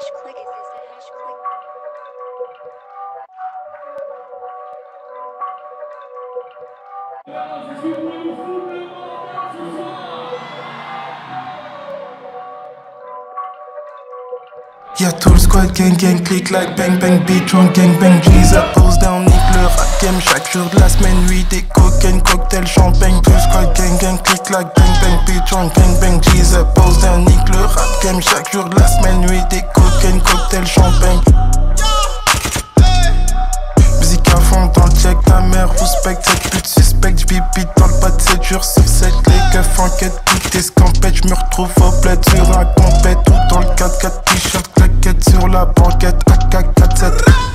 Y'a tout le squad, gang gang, click like bang bang, beat on gang bang, G's up, pose down, nique le rap game. Chaque jour de la semaine, nuit des cocaine, cocktail, champagne. Tout le squad, gang gang, click like bang bang, beat on gang bang, G's up, pose down, nique le rap game. Chaque jour de la semaine, nuit des cocaine, cocktail, champagne. Musique à fond dans le check, ta mère respecte cette pute suspecte. J'bibi dans le pas de 7 jours sur 7, les keufs enquête, toutes tes scampettes. J'me retrouve au bled sur un compète, tout dans le 4-4, t-shirt, claquette sur la banquette, AK-47.